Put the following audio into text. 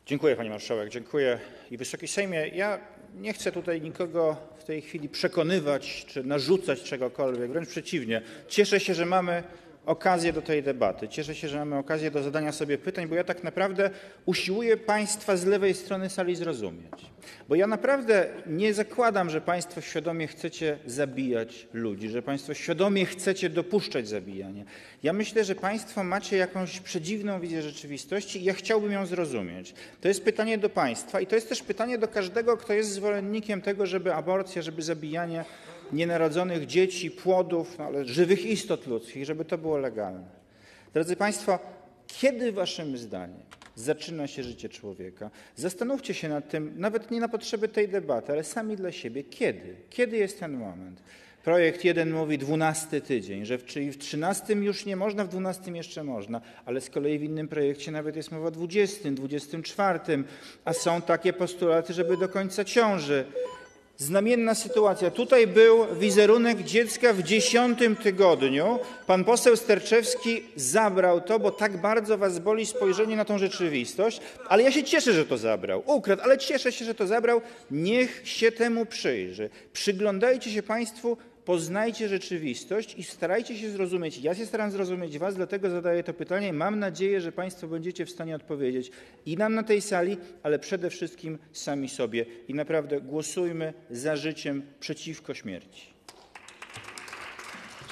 Dziękuję, pani marszałek, dziękuję. I Wysoki Sejmie, ja nie chcę tutaj nikogo w tej chwili przekonywać czy narzucać czegokolwiek, wręcz przeciwnie. Cieszę się, że mamy okazję do tej debaty, cieszę się, że mamy okazję do zadania sobie pytań, bo ja tak naprawdę usiłuję państwa z lewej strony sali zrozumieć. Bo ja naprawdę nie zakładam, że państwo świadomie chcecie zabijać ludzi, że państwo świadomie chcecie dopuszczać zabijanie. Ja myślę, że państwo macie jakąś przedziwną wizję rzeczywistości i ja chciałbym ją zrozumieć. To jest pytanie do państwa i to jest też pytanie do każdego, kto jest zwolennikiem tego, żeby aborcja, żeby zabijanie nienarodzonych dzieci, płodów, ale żywych istot ludzkich, żeby to było legalne. Drodzy państwo, kiedy waszym zdaniem zaczyna się życie człowieka? Zastanówcie się nad tym, nawet nie na potrzeby tej debaty, ale sami dla siebie. Kiedy? Kiedy jest ten moment? Projekt jeden mówi 12 tydzień, czyli w 13 już nie można, w 12 jeszcze można, ale z kolei w innym projekcie nawet jest mowa o 20, 24, a są takie postulaty, żeby do końca ciąży. Znamienna sytuacja. Tutaj był wizerunek dziecka w 10. tygodniu. Pan poseł Sterczewski zabrał to, bo tak bardzo was boli spojrzenie na tą rzeczywistość, ale ja się cieszę, że to zabrał. Ukradł, ale cieszę się, że to zabrał. Niech się temu przyjrzy. Przyglądajcie się państwu, poznajcie rzeczywistość i starajcie się zrozumieć. Ja się staram zrozumieć was, dlatego zadaję to pytanie. Mam nadzieję, że państwo będziecie w stanie odpowiedzieć i nam na tej sali, ale przede wszystkim sami sobie. I naprawdę głosujmy za życiem przeciwko śmierci.